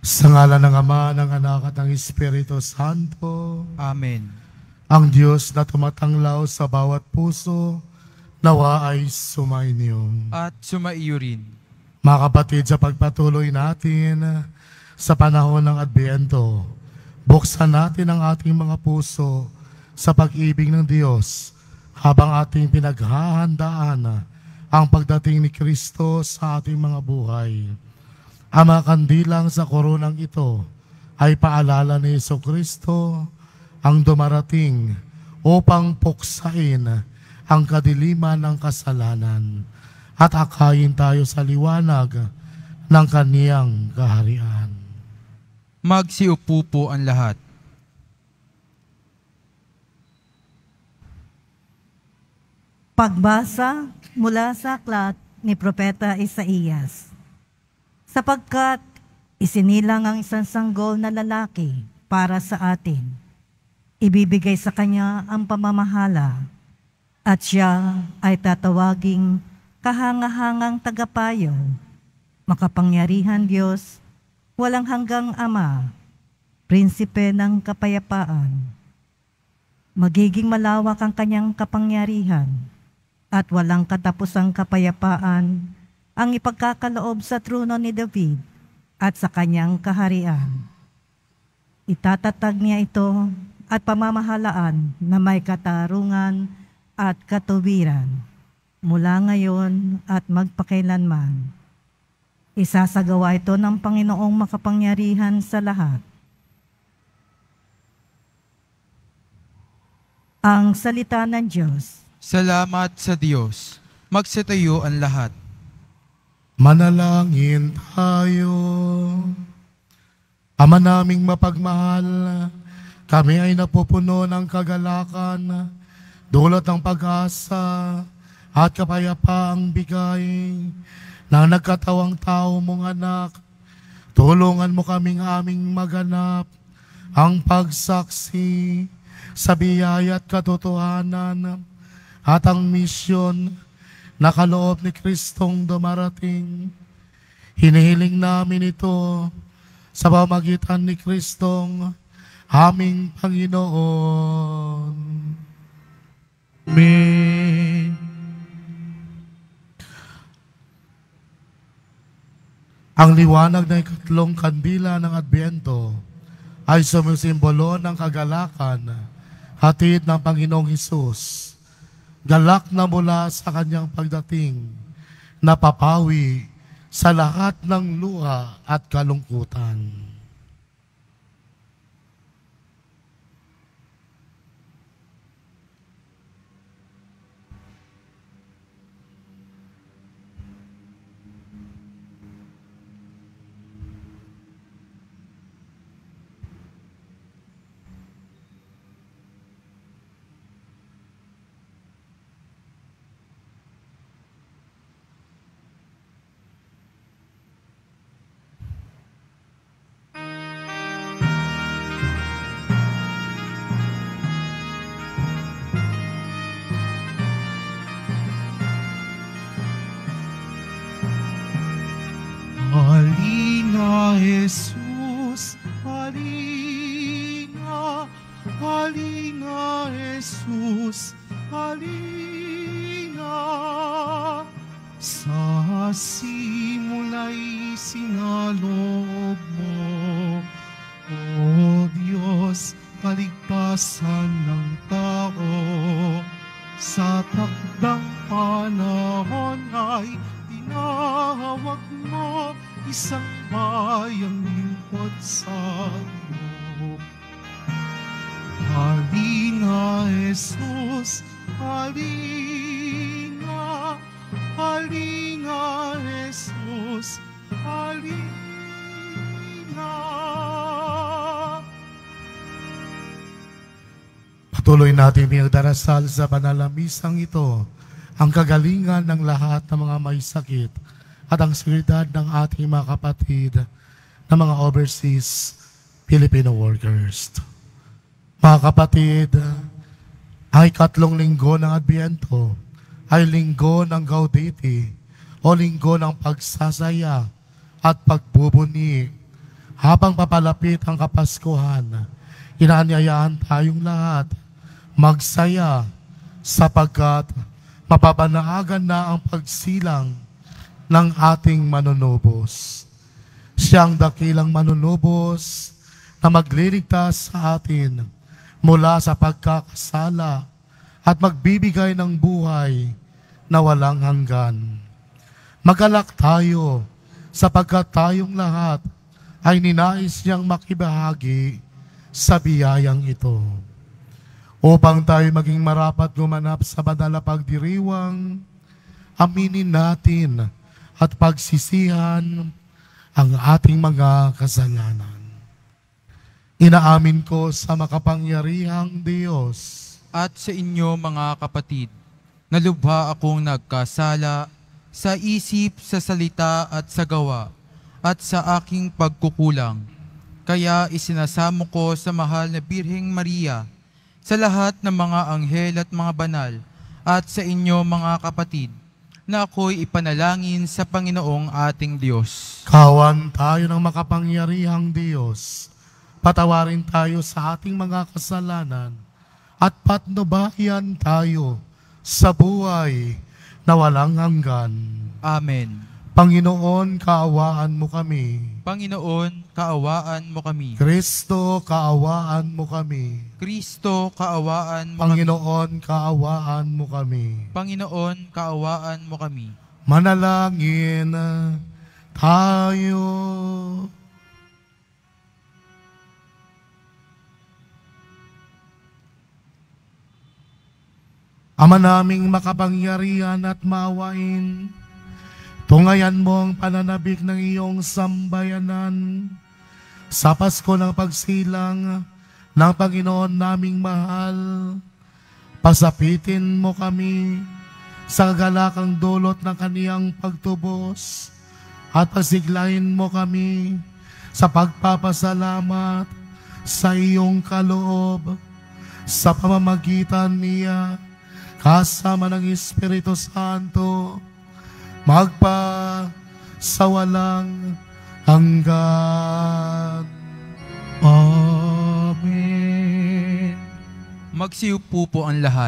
Sa ngalan ng Ama, ng Anak at ng Espiritu Santo, Amen. ang Diyos na tumatanglaw sa bawat puso, nawa ay sumainyo. At sumaiyo rin. Mga kapatid, sa pagpatuloy natin sa panahon ng Adbyento, buksan natin ang ating mga puso sa pag-ibig ng Diyos habang ating pinaghahandaan ang pagdating ni Kristo sa ating mga buhay. Ang mga kandilang sa koronang ito ay paalala ni Jesucristo ang dumarating upang puksain ang kadiliman ng kasalanan at akayin tayo sa liwanag ng kaniyang kaharian. Magsiupo po ang lahat. Pagbasa mula sa aklat ni Propeta Isaías. Sapagkat isinilang ang isang sanggol na lalaki para sa atin. Ibibigay sa kanya ang pamamahala at siya ay tatawaging kahangahangang tagapayo, makapangyarihan Diyos, walang hanggang Ama, prinsipe ng kapayapaan. Magiging malawak ang kanyang kapangyarihan at walang katapusang kapayapaan ang ipagkakaloob sa trono ni David at sa kanyang kaharian. Itatatag niya ito at pamamahalaan na may katarungan at katuwiran mula ngayon at magpakailanman. Isasagawa ito ng Panginoong makapangyarihan sa lahat. Ang salita ng Diyos. Salamat sa Diyos. Magsitayo ang lahat. Manalangin tayo. Ama naming mapagmahal, kami ay napupuno ng kagalakan, dulot ng pag-asa at kapayapaang bigay ng nagkatawang tao mong anak. Tulungan mo kaming aming maganap ang pagsaksi sa biyaya at katotohanan at ang misyon na kaloob ni Kristong dumarating. Hinihiling namin ito sa pamamagitan ni Kristong aming Panginoon. Amen. Ang liwanag na ikatlong kandila ng Adbyento ay sumisimbolo ng kagalakan, hatid ng Panginoong Hesus. Galak na mula sa kanyang pagdating, napapawi sa lahat ng luha at kalungkutan. Halina, Jesus, halina, halina, Jesus, halina. Sa simula'y sinaloob mo, O Diyos, kaligtasan ng tao. Sa takdang panahon ay tinawag mo isang bayang lingkod sa iyo. Halina, Jesus, halina, halina, Jesus, halina. Patuloy natin pinagdarasal sa banalamisang ito ang kagalingan ng lahat ng mga may sakit at ang seguridad ng ating mga kapatid na mga overseas Filipino workers. Mga kapatid, ay katlong linggo ng Adbyento ay linggo ng Gaudete o linggo ng pagsasaya at pagbubuni Habang papalapit ang Kapaskuhan, inaanyayahan tayong lahat magsaya sapagkat mapapanaagan na ang pagsilang ng ating manunubos. Siyang dakilang manunubos na magliligtas sa atin mula sa pagkakasala at magbibigay ng buhay na walang hanggan. Magalak tayo sapagkat tayong lahat ay ninais niyang makibahagi sa biyayang ito. Upang tayo maging marapat gumanap sa banal na pagdiriwang, aminin natin at pagsisihan ang ating mga kasalanan. Inaamin ko sa makapangyarihang Diyos At sa inyo mga kapatid, na lubha akong nagkasala sa isip, sa salita at sa gawa, at sa aking pagkukulang. Kaya isinasamo ko sa mahal na Birheng Maria, sa lahat ng mga anghel at mga banal, at sa inyo mga kapatid, na ako'y ipanalangin sa Panginoong ating Diyos. Kawan tayo ng makapangyarihang Diyos. Patawarin tayo sa ating mga kasalanan at patnubayan tayo sa buhay na walang hanggan. Amen. Panginoon, kaawaan mo kami. Panginoon, kaawaan mo kami. Kristo, kaawaan mo kami. Kristo, kaawaan mo kami. Panginoon, kaawaan mo kami. Panginoon, kaawaan mo kami. Manalangin tayo. Ama naming makapangyarihan at maawain, tungayan mo ang pananabik ng iyong sambayanan sa Pasko ng pagsilang ng Panginoon naming mahal. Pasapitin mo kami sa kagalakang dulot ng kaniyang pagtubos at pasiglahin mo kami sa pagpapasalamat sa iyong kaloob sa pamamagitan niya kasama ng Espiritu Santo magpa sa walang hanggan. Amen. Magsiupo po ang lahat.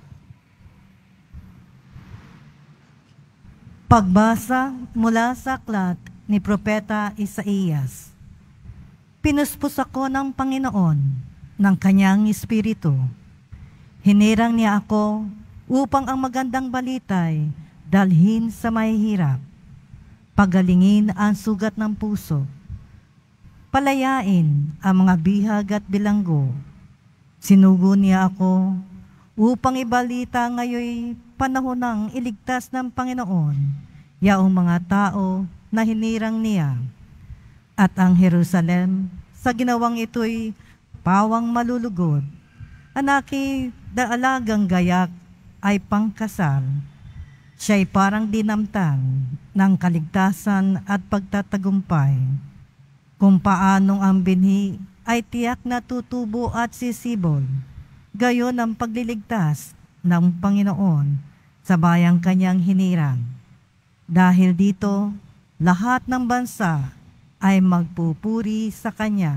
Pagbasa mula sa aklat ni Propeta Isaías. Pinuspos ako ng Panginoon ng kanyang Espiritu. Hinirang niya ako upang ang magandang balitay dalhin sa mahihirap. Pagalingin ang sugat ng puso. Palayain ang mga bihag at bilanggo. Sinugo niya ako upang ibalita ngayoy panahon ng iligtas ng Panginoon yaong mga tao na hinirang niya. At ang Jerusalem sa ginawang ito'y pawang malulugod. Anaki daalagang gayak ay pangkasal. Siya'y parang dinamtan ng kaligtasan at pagtatagumpay. Kung paanong ang binhi ay tiyak na tutubo at sisibol, gayon ang pagliligtas ng Panginoon sa bayang kanyang hinirang. Dahil dito, lahat ng bansa ay magpupuri sa kanya.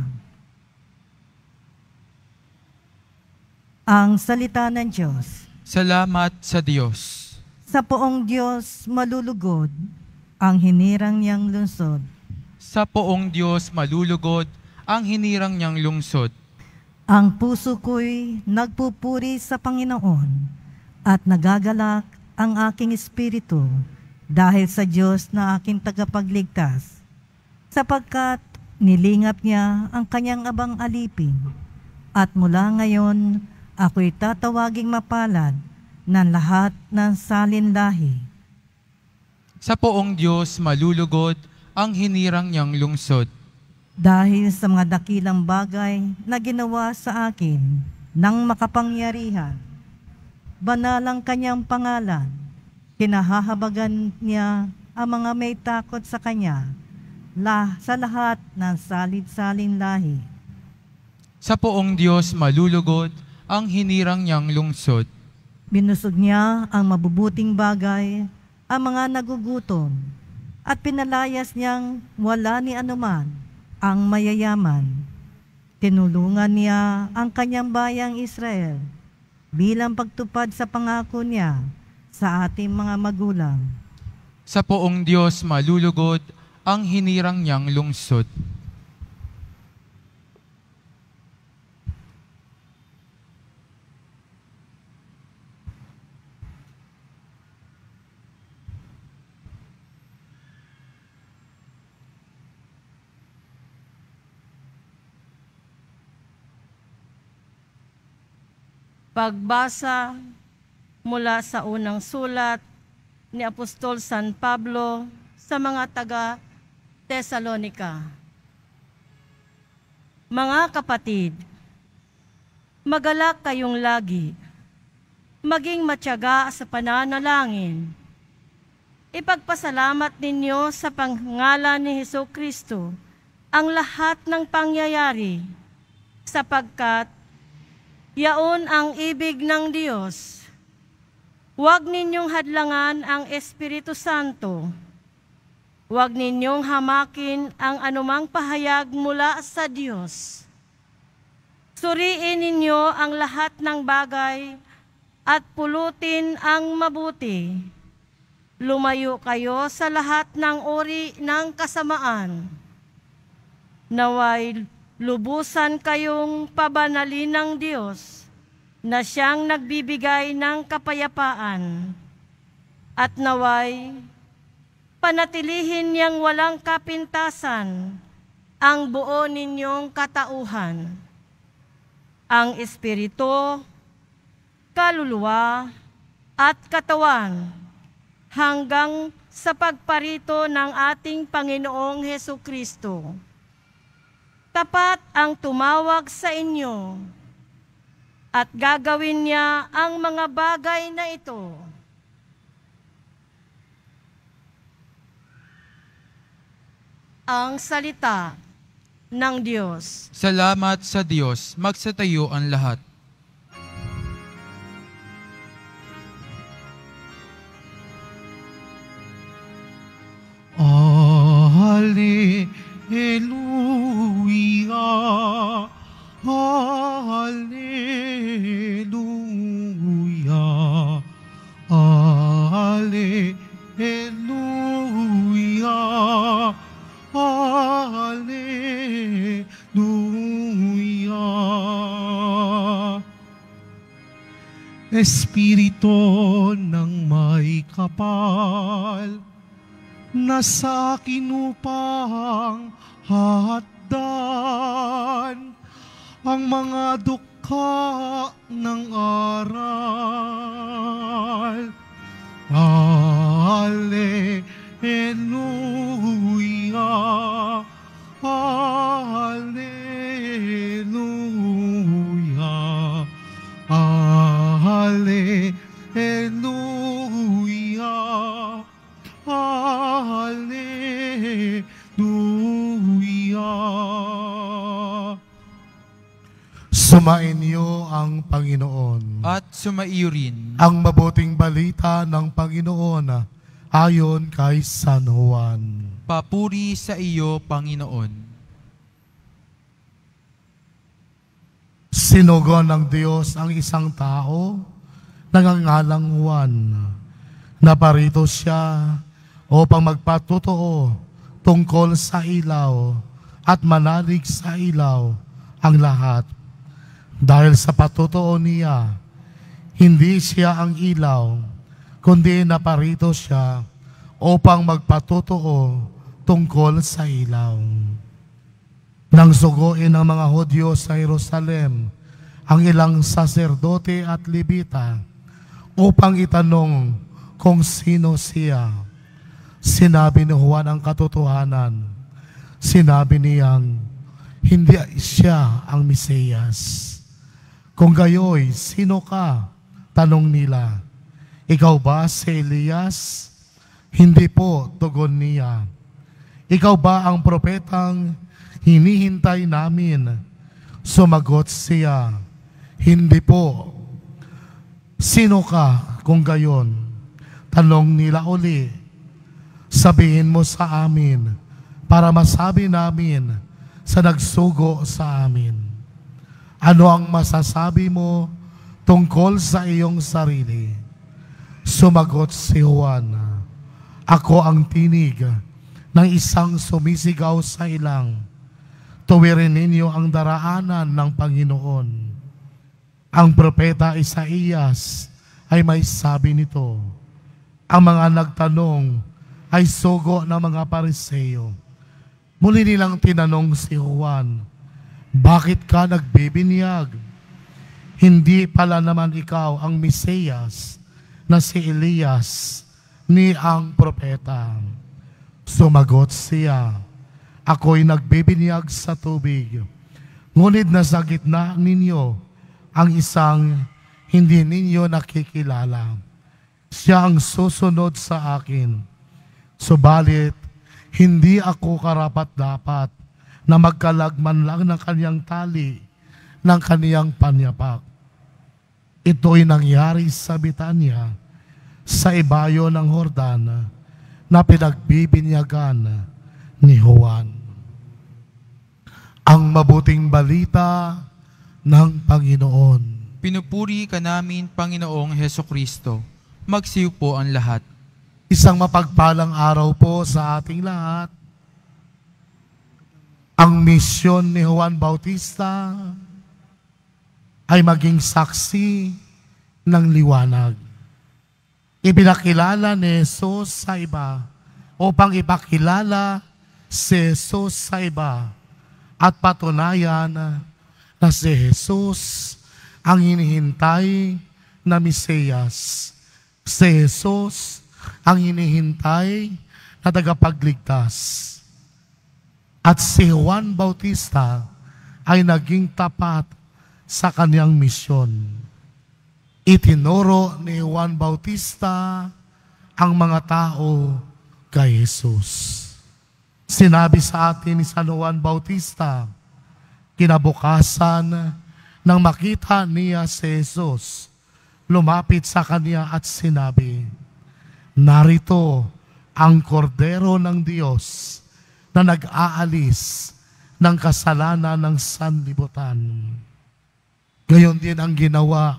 Ang salita ng Diyos. Salamat sa Diyos. Sa poong Diyos malulugod ang hinirang niyang lungsod. Sa poong Diyos malulugod ang hinirang niyang lungsod. Ang puso ko'y nagpupuri sa Panginoon at nagagalak ang aking espiritu dahil sa Diyos na aking tagapagligtas, sapagkat nilingap niya ang kanyang abang alipin at mula ngayon ako'y tatawaging mapalad ng lahat ng salinlahi. Sa poong Diyos malulugod ang hinirang niyang lungsod. Dahil sa mga dakilang bagay na ginawa sa akin ng makapangyarihan, banalang kanyang pangalan, kinahahabagan niya ang mga may takot sa kanya sa lahat ng salid-salin lahi. Sa poong Diyos malulugod ang hinirang niyang lungsod. Binusog niya ang mabubuting bagay, ang mga nagugutom, at pinalayas niyang wala ni anuman ang mayayaman. Tinulungan niya ang kanyang bayang Israel bilang pagtupad sa pangako niya sa ating mga magulang. Sa poong Diyos malulugod ang hinirang niyang lungsod. Pagbasa mula sa unang sulat ni Apostol San Pablo sa mga taga-Tesalonika. Mga kapatid, magalak kayong lagi, maging matyaga sa pananalangin. Ipagpasalamat ninyo sa pangalan ni Hesukristo ang lahat ng pangyayari, sapagkat yaon ang ibig ng Diyos. Huwag ninyong hadlangan ang Espiritu Santo. Huwag ninyong hamakin ang anumang pahayag mula sa Diyos. Suriin ninyo ang lahat ng bagay at pulutin ang mabuti. Lumayo kayo sa lahat ng uri ng kasamaan. Naway lubusan kayong pabanalin ng Diyos na siyang nagbibigay ng kapayapaan, at naway panatilihin niyang walang kapintasan ang buo ninyong katauhan, ang espiritu, kaluluwa, at katawan, hanggang sa pagparito ng ating Panginoong Hesukristo. Tapat ang tumawag sa inyo, at gagawin niya ang mga bagay na ito. Ang salita ng Diyos. Salamat sa Diyos, magsatayo ang lahat. Hallelujah, Hallelujah, Hallelujah, Hallelujah. Espiritu ng may kapal, nasa akin upang hatdan ang mga dukha ng aral. Hallelujah, Hallelujah, Hallelujah, Hallelujah. Sumain niyo ang Panginoon. At sumaiyo rin Ang mabuting balita ng Panginoon ayon kay San Juan. papuri sa iyo, Panginoon. Sinugon ng Diyos ang isang tao, nangangalang Juan. Naparito siya upang magpatotoo tungkol sa ilaw at manalig sa ilaw ang lahat. Dahil sa patotoo niya, hindi siya ang ilaw, kundi naparito siya upang magpatotoo tungkol sa ilaw. Nang suguin ng mga Hudyo sa Jerusalem ang ilang saserdote at Levita upang itanong kung sino siya, sinabi ni Juan ang katotohanan. Sinabi niyang hindi siya ang Mesiyas. Kung gayoy, sino ka? Tanong nila. Ikaw ba si Elias? Hindi po, tugon niya. Ikaw ba ang propetang hinihintay namin? Sumagot siya. Hindi po. Sino ka kung gayon? Tanong nila uli. Sabihin mo sa amin para masabi namin sa nagsugo sa amin. Ano ang masasabi mo tungkol sa iyong sarili? Sumagot si Juan, ako ang tinig ng isang sumisigaw sa ilang. Tuwirin ninyo ang daraanan ng Panginoon. Ang propeta Isaías ay may sabi nito. Ang mga nagtanong ay sugo ng mga Pariseo. Muli nilang tinanong si Juan, bakit ka nagbibinyag? Hindi pala naman ikaw ang Mesiyas na si Elias ni ang propeta. Sumagot siya, ako'y nagbibinyag sa tubig. Ngunit nasa gitna ninyo ang isang hindi ninyo nakikilala. Siya ang susunod sa akin. Subalit, hindi ako karapat-dapat na magkalagman lang ng kaniyang tali, ng kaniyang panyapak. Ito'y nangyari sa Betania, sa ibayo ng Jordan, na pinagbibinyagan ni Juan. Ang mabuting balita ng Panginoon. Pinupuri ka namin, Panginoong Hesukristo. Magsiyo po ang lahat. Isang mapagpalang araw po sa ating lahat. Ang misyon ni Juan Bautista ay maging saksi ng liwanag. Ipinakilala ni Jesus sa iba upang ipakilala si Jesus sa iba at patunayan na si Jesus ang hinihintay na Mesiyas. Si Jesus ang hinihintay na tagapagligtas. At si Juan Bautista ay naging tapat sa kanyang misyon. Itinuro ni Juan Bautista ang mga tao kay Jesus. Sinabi sa atin ni San Juan Bautista, kinabukasan nang makita niya si Jesus, lumapit sa kanya at sinabi, narito ang kordero ng Diyos na nag-aalis ng kasalanan ng sanlibutan. Gayon din ang ginawa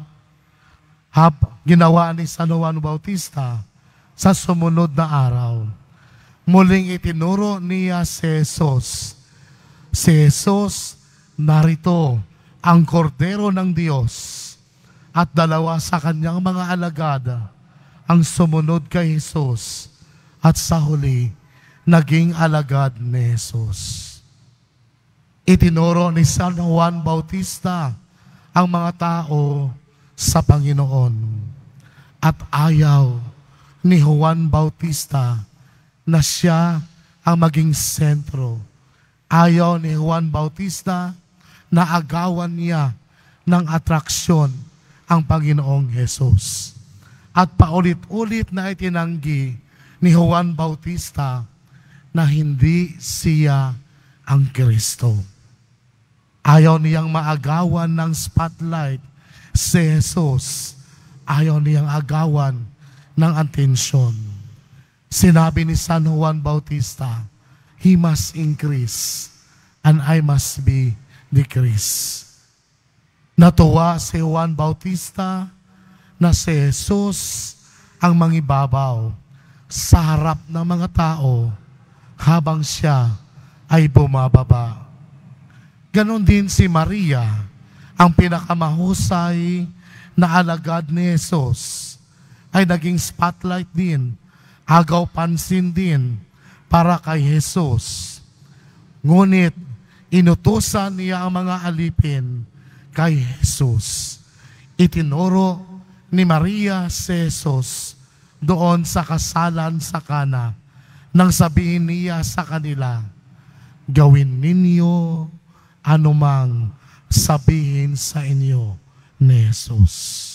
ni San Juan Bautista sa sumunod na araw. Muling itinuro niya si Jesus. Si Jesus, narito ang kordero ng Diyos, at dalawa sa kanyang mga alagad ang sumunod kay Jesus, at sa huli, naging alagad ni Jesus. Itinuro ni San Juan Bautista ang mga tao sa Panginoon. At ayaw ni Juan Bautista na siya ang maging sentro. Ayaw ni Juan Bautista na agawan niya ng atraksyon ang Panginoong Jesus. At paulit-ulit na itinanggi ni Juan Bautista na hindi siya ang Kristo. Ayaw niyang maagawan ng spotlight si Jesus. Ayaw niyang agawan ng atensyon. Sinabi ni San Juan Bautista, he must increase and I must be decrease. Natuwa si Juan Bautista na si Jesus ang mangibabaw sa harap ng mga tao habang siya ay bumababa. Ganon din si Maria, ang pinakamahusay na alagad ni Jesus, ay naging spotlight din, agaw pansin din para kay Jesus. Ngunit inutusan niya ang mga alipin kay Jesus. Itinuro ni Maria si Jesus doon sa kasalan sa Kana, nang sabihin niya sa kanila, gawin ninyo anumang sabihin sa inyo ni Jesus.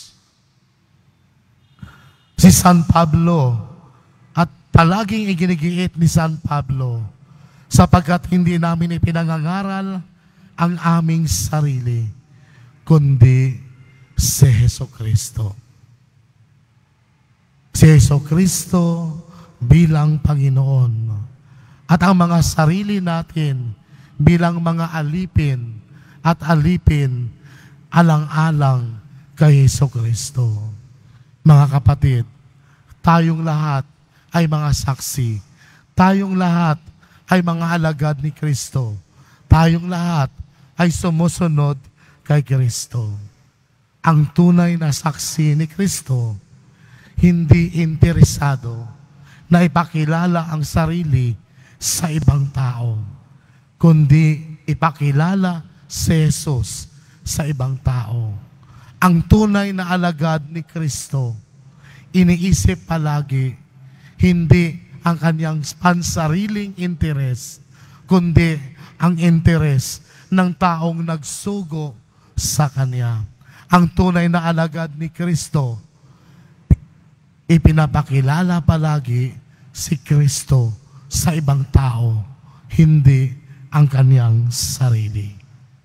Si San Pablo, at palaging iginigiit ni San Pablo, sapagkat hindi namin ipinangangaral ang aming sarili, kundi si Jesucristo. Si Jesucristo bilang Panginoon. At ang mga sarili natin bilang mga alipin at alipin alang-alang kay Jesucristo. Mga kapatid, tayong lahat ay mga saksi. Tayong lahat ay mga alagad ni Kristo. Tayong lahat ay sumusunod kay Kristo. Ang tunay na saksi ni Kristo, hindi interesado na ipakilala ang sarili sa ibang tao, kundi ipakilala si Jesus sa ibang tao. Ang tunay na alagad ni Kristo, iniisip palagi, hindi ang kanyang pansariling interes, kundi ang interes ng taong nagsugo sa kanya. Ang tunay na alagad ni Kristo, ipinapakilala palagi si Kristo sa ibang tao, hindi ang kanyang sarili.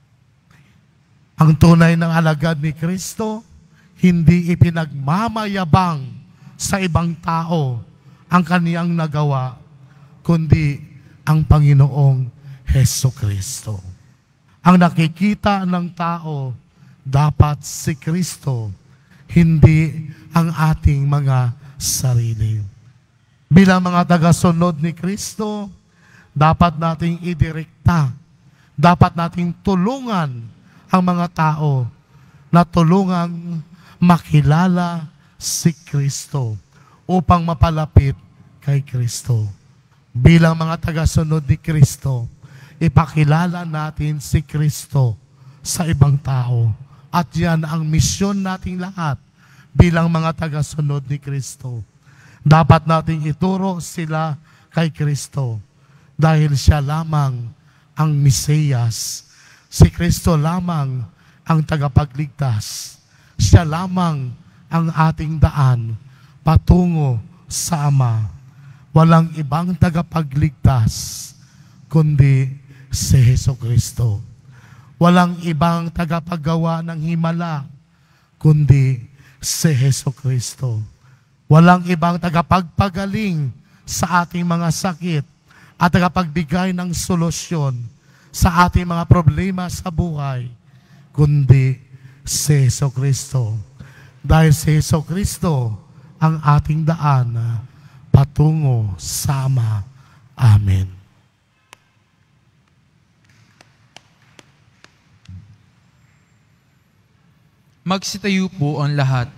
Ang tunay na alagad ni Kristo, hindi ipinagmamayabang sa ibang tao ang kaniyang nagawa, kundi ang Panginoong Jesucristo. Ang nakikita ng tao, dapat si Kristo, hindi ang ating mga sarili. Bilang mga tagasunod ni Kristo, dapat nating idirekta, dapat nating tulungan ang mga tao na tulungang makilala si Kristo upang mapalapit kay Kristo. Bilang mga tagasunod ni Kristo, ipakilala natin si Kristo sa ibang tao. At yan ang misyon nating lahat bilang mga tagasunod ni Kristo. Dapat nating ituro sila kay Kristo dahil siya lamang ang Mesiyas. Si Kristo lamang ang tagapagligtas. Siya lamang ang ating daan patungo sa Ama. Walang ibang tagapagligtas kundi si Jesucristo. Walang ibang tagapaggawa ng himala kundi si Jesucristo. Walang ibang tagapagpagaling sa ating mga sakit at tagapagbigay ng solusyon sa ating mga problema sa buhay kundi si Jesucristo. Dahil si Jesucristo ang ating daan patungo sa Ama. Amen. Magsitayo po ang lahat.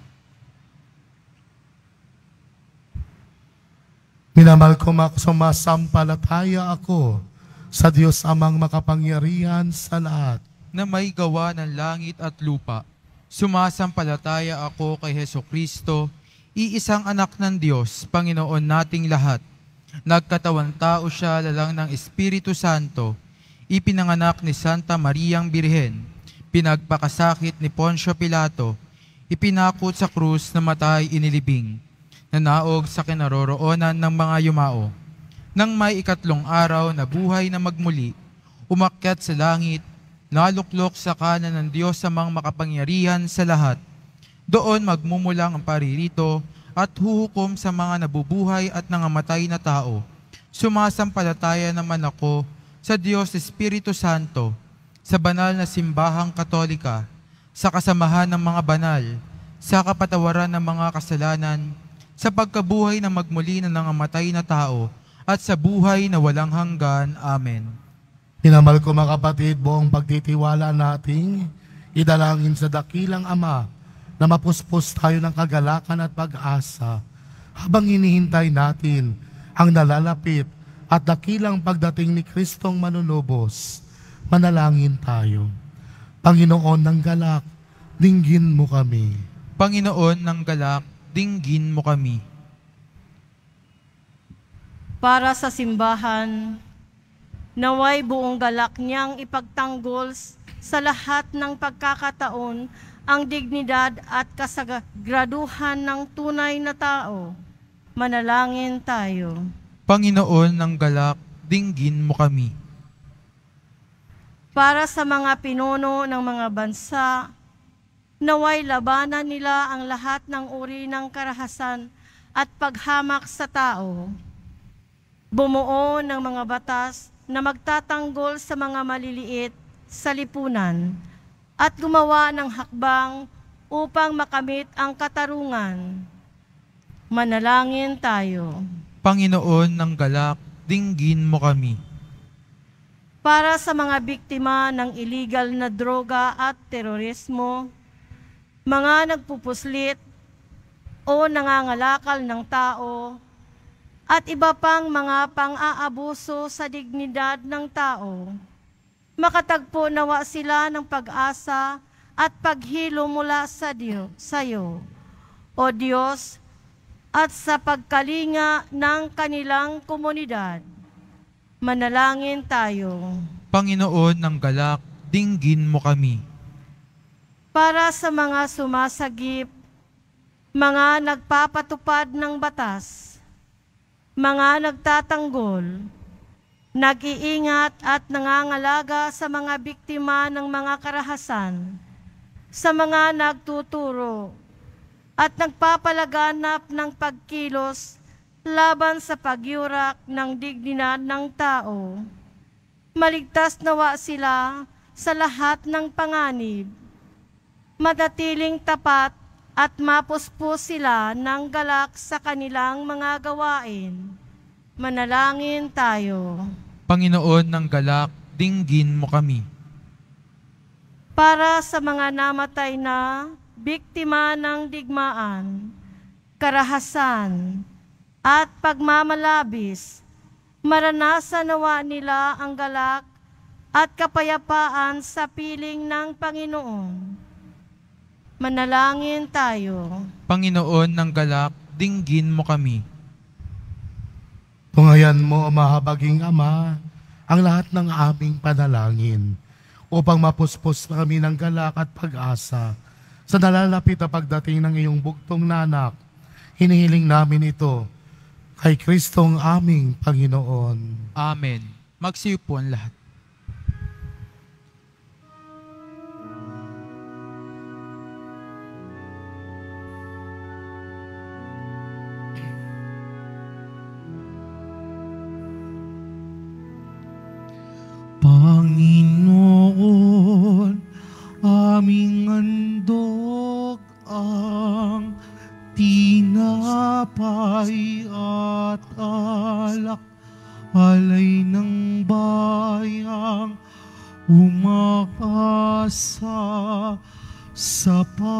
Minamahal ko, sumasampalataya ako sa Diyos Amang makapangyarihan sa lahat. Na may gawa ng langit at lupa. Sumasampalataya ako kay Jesucristo, iisang anak ng Diyos, Panginoon nating lahat. Nagkatawan tao siya lalang ng Espiritu Santo, ipinanganak ni Santa Mariang Birhen, pinagpakasakit ni Poncio Pilato, ipinakot sa krus na matay inilibing, nanaog sa kinaroroonan ng mga yumao. Nang may ikatlong araw na buhay na magmuli, umakyat sa langit, naluklok sa kanan ng Diyos Amang makapangyarihan sa lahat. Doon magmumulang ang paririto at huhukom sa mga nabubuhay at nangamatay na tao. Sumasampalataya naman ako sa Diyos Espiritu Santo, sa banal na simbahang katolika, sa kasamahan ng mga banal, sa kapatawaran ng mga kasalanan, sa pagkabuhay na magmuli na nangamatay na tao, at sa buhay na walang hanggan. Amen. Minamahal ko mga kapatid, buong pagtitiwala nating idalangin sa dakilang Ama na mapuspos tayo ng kagalakan at pag-asa habang hinihintay natin ang nalalapit at dakilang pagdating ni Kristong manunubos. Manalangin tayo. Panginoon ng galak, dinggin mo kami. Panginoon ng galak, dinggin mo kami. Para sa simbahan, naway buong galak niyang ipagtanggol sa lahat ng pagkakataon ang dignidad at kasagraduhan ng tunay na tao. Manalangin tayo. Panginoon ng galak, dinggin mo kami. Para sa mga pinuno ng mga bansa, naway labanan nila ang lahat ng uri ng karahasan at paghamak sa tao. Bumuo ng mga batas na magtatanggol sa mga maliliit sa lipunan at gumawa ng hakbang upang makamit ang katarungan. Manalangin tayo. Panginoon ng galak, dinggin mo kami. Para sa mga biktima ng illegal na droga at terorismo, mga nagpupuslit o nangangalakal ng tao, at iba pang mga pang-aabuso sa dignidad ng tao, makatagpo nawa sila ng pag-asa at paghilo mula sa iyo, O Diyos, at sa pagkalinga ng kanilang komunidad. Manalangin tayo. Panginoon ng galak, dinggin mo kami. Para sa mga sumasagip, mga nagpapatupad ng batas, mga nagtatanggol, nag-iingat at nangangalaga sa mga biktima ng mga karahasan, sa mga nagtuturo at nagpapalaganap ng pagkilos laban sa pagyurak ng dignidad ng tao. Maligtas nawa sila sa lahat ng panganib. Madatiling tapat at mapuspos sila ng galak sa kanilang mga gawain. Manalangin tayo. Panginoon ng galak, dinggin mo kami. Para sa mga namatay na biktima ng digmaan, karahasan, at pagmamalabis, maranasan nawa nila ang galak at kapayapaan sa piling ng Panginoon. Manalangin tayo. Panginoon ng galak, dinggin mo kami. Tunghayan mo, mahabaging Ama, ang lahat ng aming panalangin upang mapuspos na kami ng galak at pag-asa sa nalalapit na pagdating ng iyong bugtong na anak. Hinihiling namin ito kay Kristong aming Panginoon. Amen. Magsiupo ang lahat. Panginoon, aming handog ang tinapay at alak, alay ng bayang umakasa sa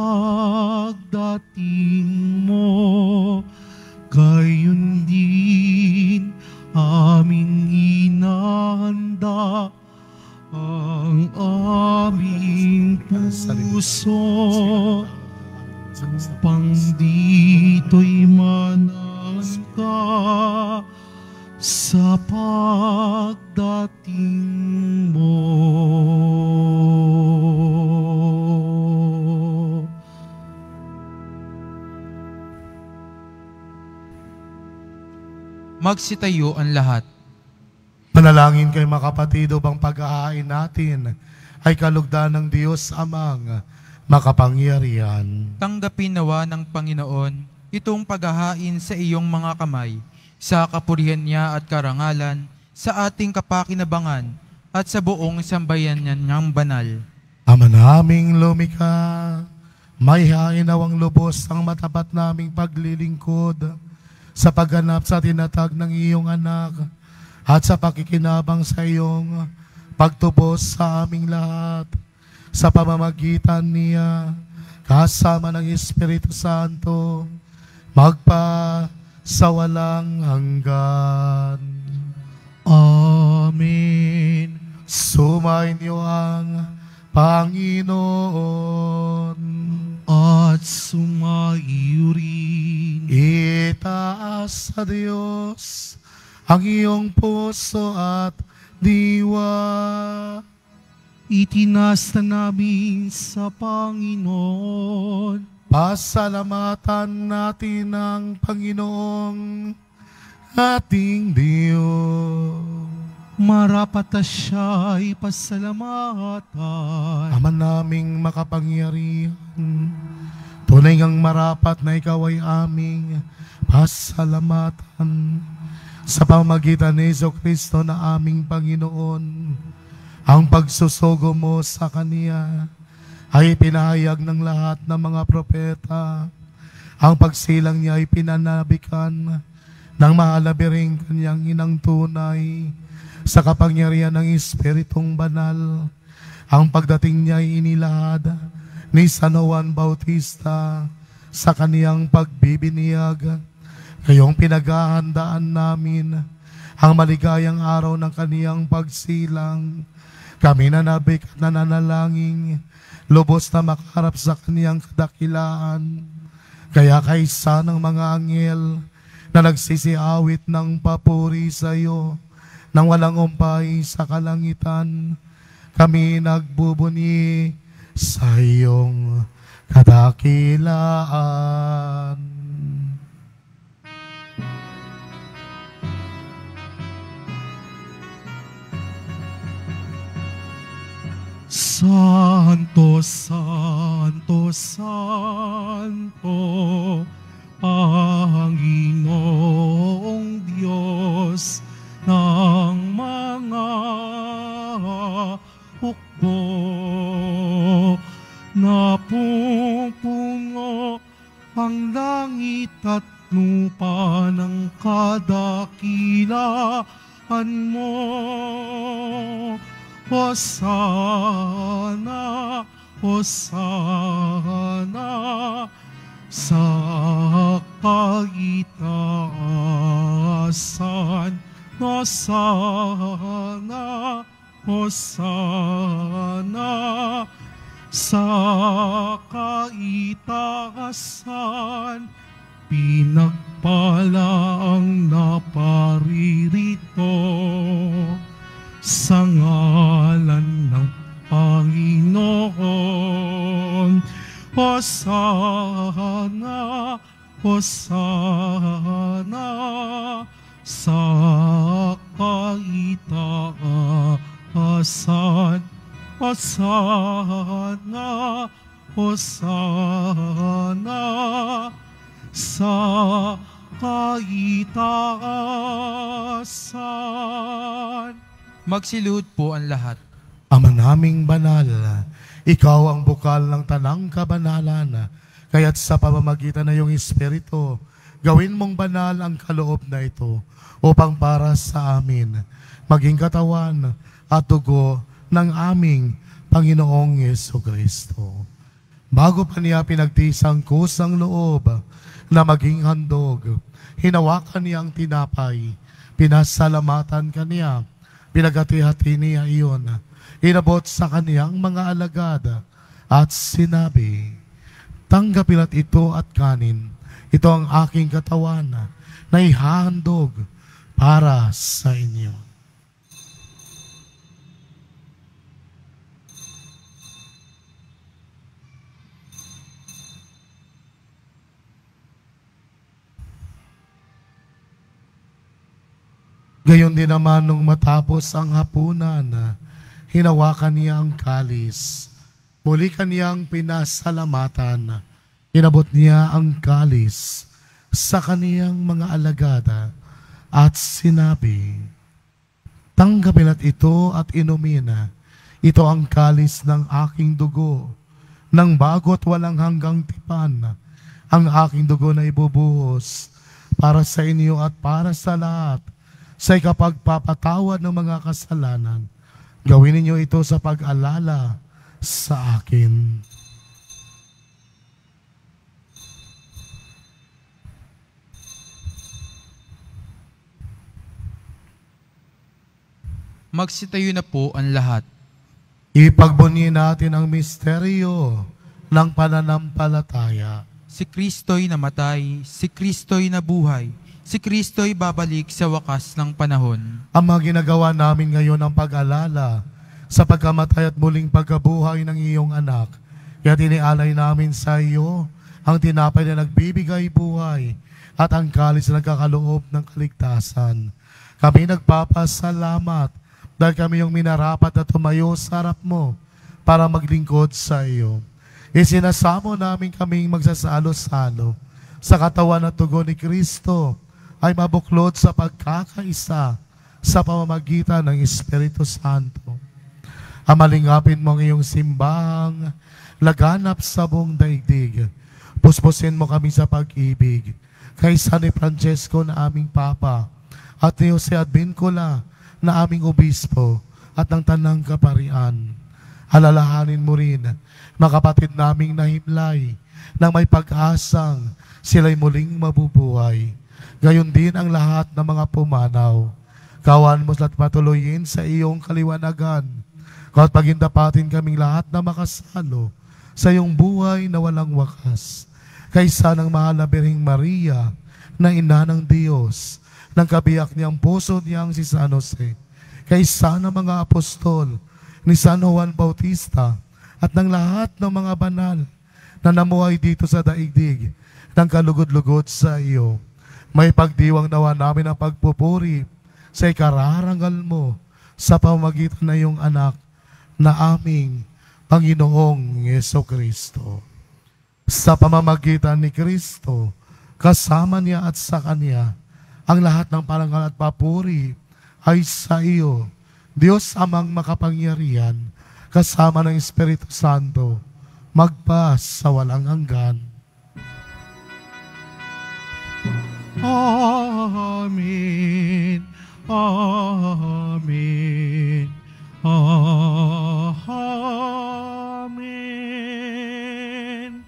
pagdating mo. Gayon din aming inahanda ang aming puso upang dito'y manangka sa pagdating mo. Magsitayo ang lahat. Manalangin kay mga kapatid upang pag-aain natin ay kalugdan ng Diyos Amang makapangyarihan. Tanggapin nawa ng Panginoon itong paghahain sa iyong mga kamay, sa kapurihan niya at karangalan, sa ating kapakinabangan at sa buong sambayan niyang banal. Ama naming lumikha, may hainawang lubos ang matapat naming paglilingkod sa pagganap sa tinatag ng iyong anak at sa pakikinabang sa iyong pagtubos sa aming lahat sa pamamagitan niya kasama ng Espiritu Santo magpa sa walang hanggan. Amen. Sumainyo ang Panginoon At sumaiyo rin. itaas sa Diyos ang iyong puso at diwa. Itinas na namin sa Panginoon. Pasalamatan natin ang Panginoong ating Diyos. Marapat na siya'y pasalamatan. Ama naming makapangyarihan, tunay ngang marapat na ikaw ay aming pasalamatan. sa pamamagitan ni Jesucristo na aming Panginoon. Ang pagsusugo mo sa Kaniya ay pinahayag ng lahat ng mga propeta. Ang pagsilang niya ay pinanabikan ng mahalabiring kanyang inang tunay sa kapangyarihan ng Espiritong Banal. Ang pagdating niya ay inilahad ni San Juan Bautista sa kaniyang pagbibiniyag. Ngayong pinaghahandaan namin ang maligayang araw ng kaniyang pagsilang. Kami nanabik at nananalangin, lubos na makaharap sa kaniyang kadakilaan. Kaya kaysa ng mga anghel na nagsisiawit ng papuri sa iyo, nang walang umpay sa kalangitan, kami nagbubuni sa iyong kadakilaan. Santo, Santo, Santo, Panginoong Diyos ng mga hukbo, napupuno ang langit at lupa ng kadakilaan mo. Hosana, Hosana sa kaitaasan. Hosana, Hosana sa kaitaasan. Pinagpala ang naparirito sa ngalan ng Panginoon. Hosana, Hosana sa kaitaasan. Hosana, Hosana sa kaitaasan. Magsiluhod po ang lahat. Ama naming banal, ikaw ang bukal ng tanang kabanalan, kaya't sa pamamagitan na iyong Espiritu, gawin mong banal ang kaloob na ito upang para sa amin maging katawan at dugo ng aming Panginoong Jesucristo. Bago pa niya pinagtisang kusang loob na maging handog, hinawakan niya ang tinapay, pinasalamatan kaniya, pinagati-hati niya iyon, inabot sa kaniyang mga alagad at sinabi, "Tanggapin ito at kanin, ito ang aking katawan na ihahandog para sa inyo." Gayon din naman nung matapos ang hapunan, hinawakan niya ang kalis. Muli kaniyang pinasalamatan. Inabot niya ang kalis sa kaniyang mga alagada at sinabi, "Tanggapin ito at inumin. Ito ang kalis ng aking dugo, ng bago't walang hanggang tipan. Ang aking dugo na ibubuhos para sa inyo at para sa lahat, sa ikapagpapatawad ng mga kasalanan. Gawin ninyo ito sa pag-alala sa akin." Magsitayo na po ang lahat. Ipagbunyi natin ang misteryo ng pananampalataya. Si Kristo'y namatay, si Kristo'y nabuhay, si Kristo'y babalik sa wakas ng panahon. Ang mga ginagawa namin ngayon ang pag-alala sa pagkamatay at muling pagkabuhay ng iyong anak. Kaya tinialay namin sa iyo ang tinapay na nagbibigay buhay at ang kalis na nagkakaloob ng kaligtasan. Kami nagpapasalamat dahil kami yung minarapat na tumayo sa harap mo para maglingkod sa iyo. Isinasamo namin kaming magsasalo-salo sa katawan at tugon ni Kristo ay mabuklod sa pagkakaisa sa pamamagitan ng Espiritu Santo. Amalingapin mo ang iyong simbahang laganap sa buong daigdig. Puspusin mo kami sa pag-ibig kay San Francesco na aming Papa at ni Jose Advincula na aming Obispo at ng Tanang Kaparian. Alalahanin mo rin mga kapatid naming nahimlay na may pag-asang sila'y muling mabubuhay. Gayon din ang lahat ng mga pumanaw. Kawan mo at patuloyin sa iyong kaliwanagan. Kawa't pagindapatin kaming lahat na makasalo sa iyong buhay na walang wakas. Kaysa ng mahal na Birheng Maria na ina ng Diyos, ng kabiyak niyang puso niyang si San Jose, kaysa ng mga apostol ni San Juan Bautista at ng lahat ng mga banal na namuhay dito sa daigdig ng kalugod-lugod sa iyo. May pagdiwang nawa namin ang pagpupuri sa ikararangal mo sa pamamagitan na iyong anak na aming Panginoong Jesucristo. Sa pamamagitan ni Kristo, kasama niya at sa Kanya, ang lahat ng parangal at papuri ay sa iyo, Diyos Amang makapangyarihan, kasama ng Espiritu Santo, magpa sa walang hanggan. Amen. Amen. Amen.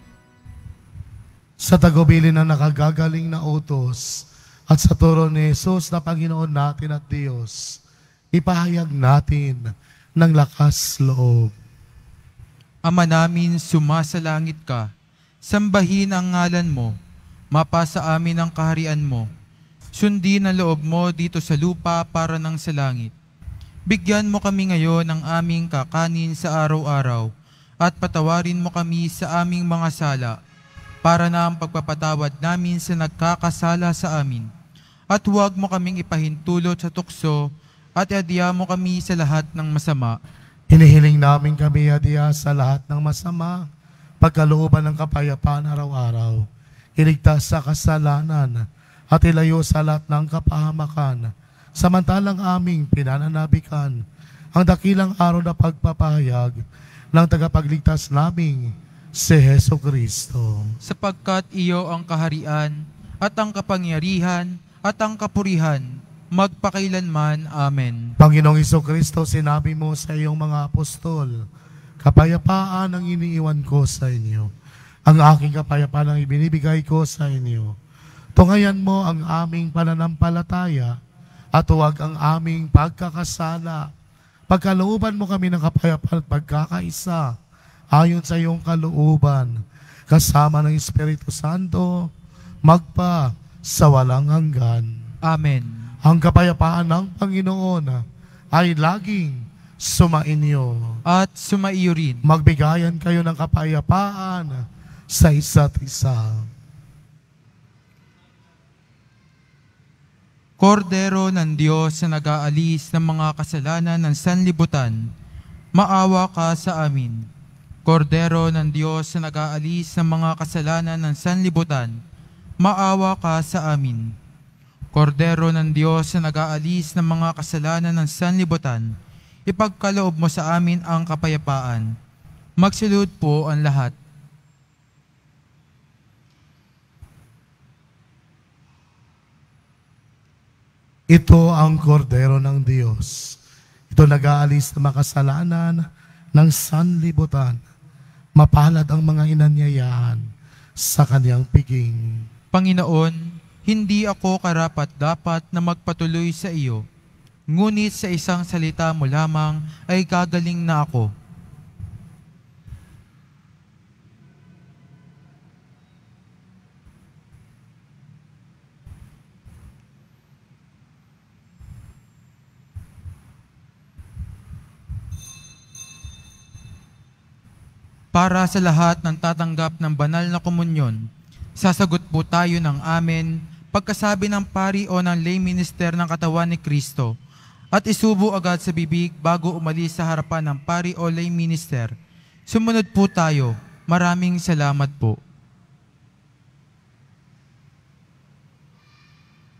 Sa tagubilin na nakagagaling na utos at sa turo ni Jesus na Panginoon natin at Diyos, ipahayag natin ng lakas loob. Ama namin, sumasalangit ka. Sambahin ang ngalan mo. Mapasa amin ang kaharian mo. Sundin ang loob mo dito sa lupa para nang sa langit. Bigyan mo kami ngayon ng aming kakanin sa araw-araw at patawarin mo kami sa aming mga sala para na ang pagpapatawad namin sa nagkakasala sa amin. At huwag mo kaming ipahintulot sa tukso at iadya mo kami sa lahat ng masama. Hinihiling namin kami adya sa lahat ng masama, pagkalooban ng kapayapaan araw-araw, iligtas sa kasalanan at ilayo sa lahat ng kapahamakan, samantalang aming pinananabikan ang dakilang araw na pagpapahayag ng tagapagligtas naming si Jesucristo. Sapagkat iyo ang kaharian at ang kapangyarihan at ang kapurihan, magpakailanman. Amen. Panginoong Jesucristo, sinabi mo sa iyong mga apostol, kapayapaan ang iniiwan ko sa inyo. Ang aking kapayapaan ang ibinibigay ko sa inyo. Tungayan mo ang aming pananampalataya at huwag ang aming pagkakasala. Pagkalooban mo kami ng kapayapaan at pagkakaisa ayon sa iyong kalooban, kasama ng Espiritu Santo, magpa sa walang hanggan. Amen. Ang kapayapaan ng Panginoon ay laging sumainyo. At sumaiyo rin. Magbigayan kayo ng kapayapaan sa isa't isa. Kordero ng Diyos na nag-aalis ng mga kasalanan ng sanlibutan, maawa ka sa amin. Kordero ng Diyos na nag-aalis ng mga kasalanan ng sanlibutan, maawa ka sa amin. Kordero ng Diyos na nag-aalis ng mga kasalanan ng sanlibutan, ipagkaloob mo sa amin ang kapayapaan. Magsalud po ang lahat. Ito ang kordero ng Diyos. Ito nag-aalis ng makasalanan ng sanlibutan. Mapalad ang mga inanyayahan sa kaniyang piging. Panginoon, hindi ako karapat-dapat na magpatuloy sa iyo, ngunit sa isang salita mo lamang ay gagaling na ako. Para sa lahat ng tatanggap ng banal na komunyon, sasagot po tayo ng amen pagkasabi ng pari o ng lay minister ng katawan ni Kristo at isubo agad sa bibig bago umalis sa harapan ng pari o lay minister. Sumunod po tayo. Maraming salamat po.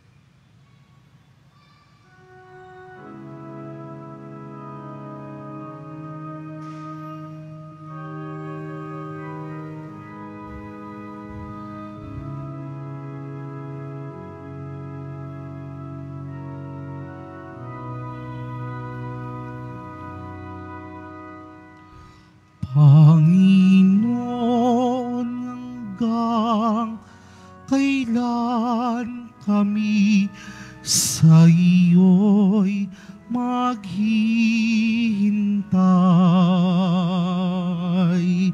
Panginoon, hanggang kailan kami sa iyo'y maghihintay?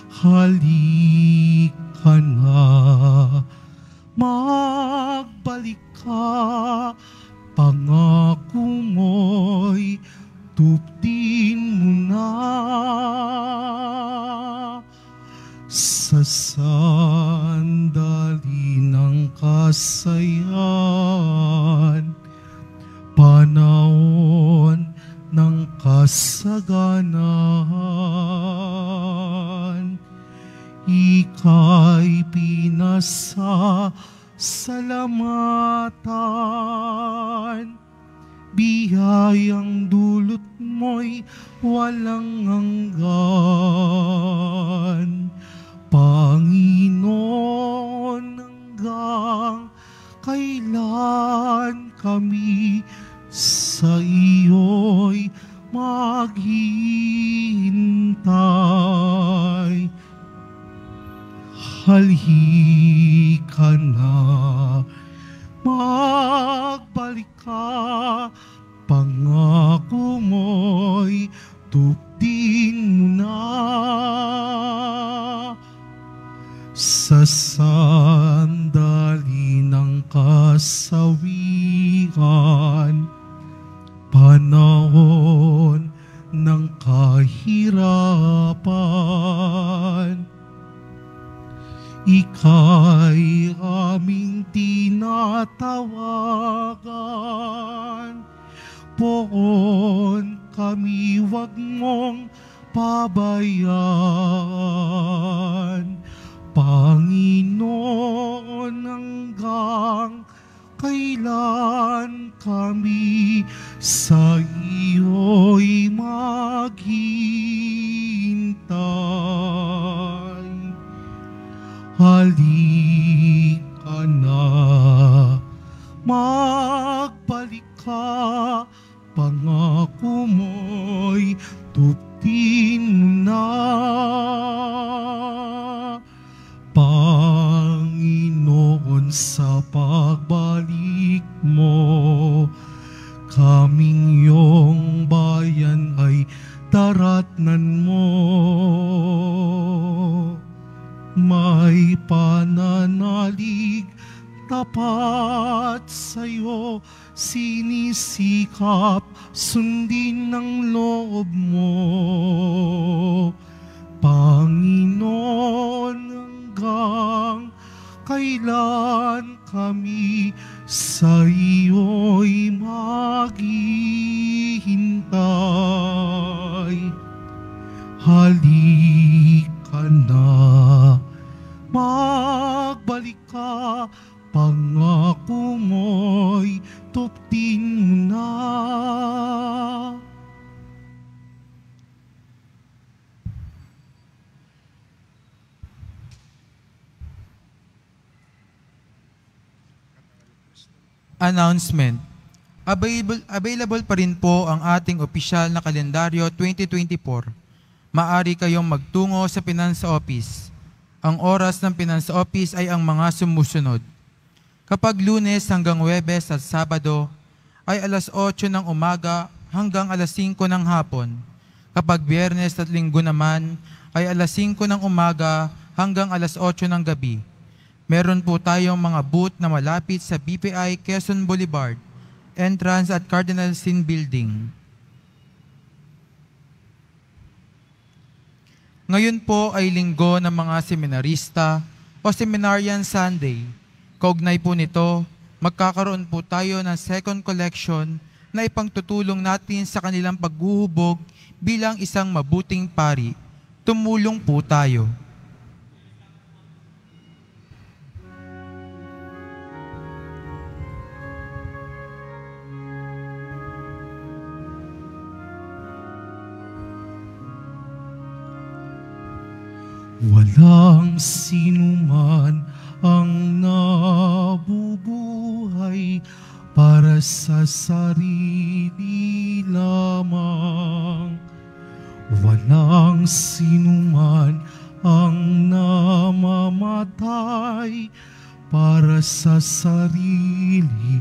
Halika na, magbalik ka, pangako mo'y tuptin mo na. Sa sandali ng kasayan, panahon ng kasaganan, ika'y pinasasalamatan. Biyayang dulot mo'y walang hanggan. Panginoon, hanggang kailan kami sa iyo'y maghihintay? Halika na, magbalik ka, pangako mo'y tuptin mo na. Sa sandali ng kasawian, panahon ng kahirapan, ika'y aming tinatawagan. Poon kami, wag mong pabayaan. Panginoon, hanggang kailan kami sa iyo'y maghihintay? Halika na, magbalik ka, pangako mo'y tuptin mo na. Panginoon, sa pagbalik mo, kaming iyong bayan ay daratnan mo. May pananalig tapat sa'yo, sinisikap sundin ng loob mo. Panginoon, hanggang kailan kami sa iyo'y maghihintay? Halika na, magbalik ka, pangako mo'y tuptin mo na. Announcement. Available pa rin po ang ating opisyal na kalendaryo 2024. Maaari kayong magtungo sa Finance Office. Ang oras ng Finance Office ay ang mga sumusunod. Kapag Lunes hanggang Huwebes at Sabado ay alas 8 ng umaga hanggang alas 5 ng hapon. Kapag Biyernes at Linggo naman ay alas 5 ng umaga hanggang alas 8 ng gabi. Meron po tayong mga booth na malapit sa BPI Quezon Boulevard, entrance at Cardinal Sin Building. Ngayon po ay linggo ng mga seminarista o Seminarian Sunday. Kaugnay po nito, magkakaroon po tayo ng second collection na ipangtutulong natin sa kanilang paghuhubog bilang isang mabuting pari. Tumulong po tayo. Walang sinuman ang nabubuhay para sa sarili lamang. Walang sinuman sa sarili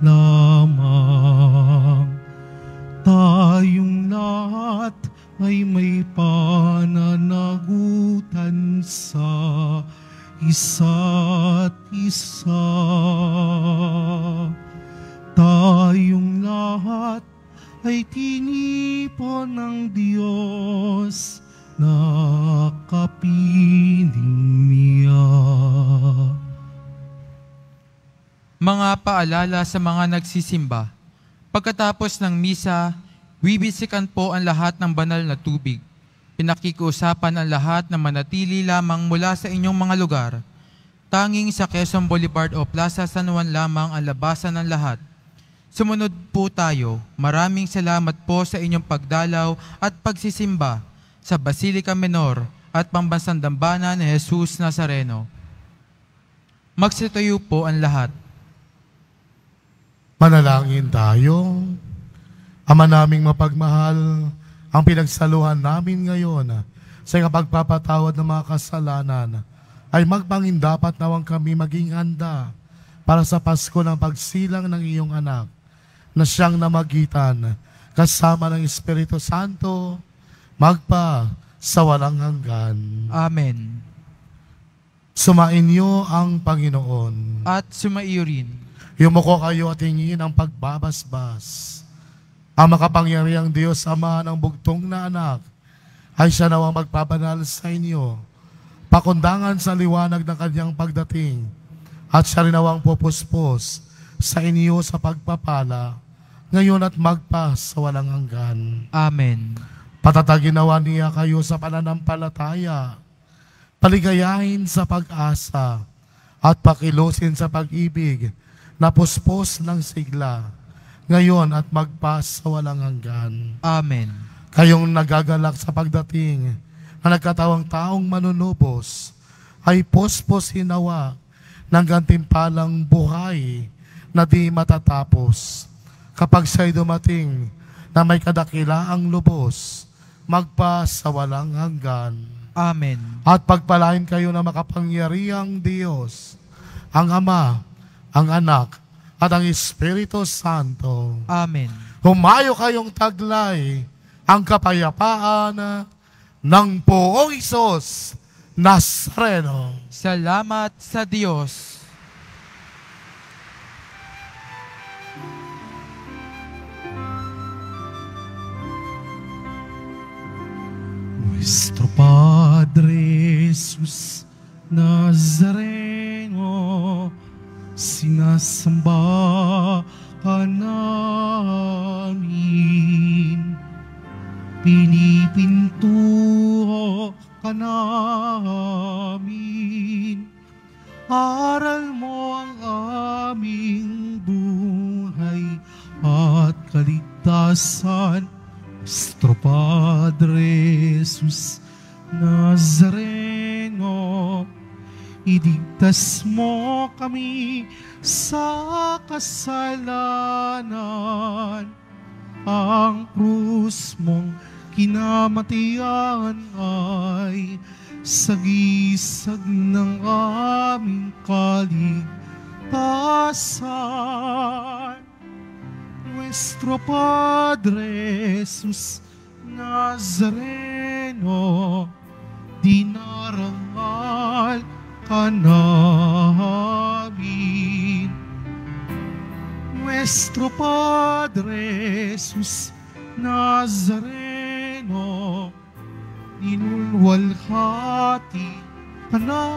lamang. Tayong lahat ay may pananagutan sa isa't isa. Tayong lahat ay tinipon ng Diyos na kapiling niya. Mga paalala sa mga nagsisimba. Pagkatapos ng misa, bibisikan po ang lahat ng banal na tubig. Pinakikiusapan ang lahat na manatili lamang mula sa inyong mga lugar. Tanging sa Quezon Boulevard o Plaza San Juan lamang ang labasan ng lahat. Sumunod po tayo. Maraming salamat po sa inyong pagdalaw at pagsisimba sa Basilica Menor at Pambansang Dambana ni Jesus Nazareno. Magsitayo po ang lahat. Manalangin tayo. Ama naming mapagmahal, ang pinagsaluhan namin ngayon sa pagpapatawad ng mga kasalanan ay magpangin dapat nawang kami maging handa para sa Pasko ng pagsilang ng iyong anak na siyang namagitan kasama ng Espiritu Santo magpa sa walang hanggan. Amen. Sumainyo ang Panginoon. At sumaiyo rin. Yumuko kayo at hingin ang pagbabasbas. Ang makapangyarihang Diyos, Ama ng bugtong na anak, ay siya nawang magpabanal sa inyo, pakundangan sa liwanag ng kanyang pagdating, at siya rin nawang pupuspos sa inyo sa pagpapala, ngayon at magpa sa walang hanggan. Amen. Patatagin nawa niya kayo sa pananampalataya, paligayahin sa pag-asa, at pakilusin sa pag-ibig, na puspos ng sigla, ngayon at magpas sa walang hanggan. Amen. Kayong nagagalak sa pagdating na nagkatawang taong manunubos, ay puspos hinawa ng gantimpalang buhay na di matatapos. Kapag siya'y dumating na may kadakilaang lubos, magpas sa walang hanggan. Amen. At pagpalain kayo na makapangyarihang Diyos, ang Ama, ang Anak, at ang Espiritu Santo. Amen. Humayo kayong taglay ang kapayapaan ng Poong Isus Nazareno. Salamat sa Diyos. Nuestro Padre Jesus Nazareno, sinasamba ka namin, pinipintuho ka namin, aral mo ang aming buhay at kaligtasan. Nuestro Padre Jesus Nazareno, iligtas mo kami sa kasalanan. Ang krus mong kinamatian ay sagisag ng aming kaligtasan. Nuestro Padre Jesus Nazareno, dinarangal ka namin. Nuestro Padre Jesus Nazareno, inulwalhati ka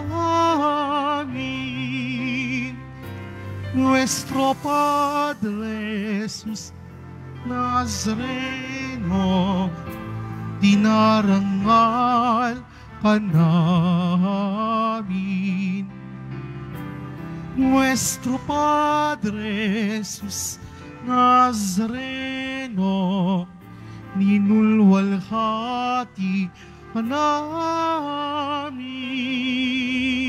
namin. Nuestro Padre Jesus Nazareno, dinarangal ka namin. Nuestro Padre Jesus Nazareno, ninulwalhati ka namin.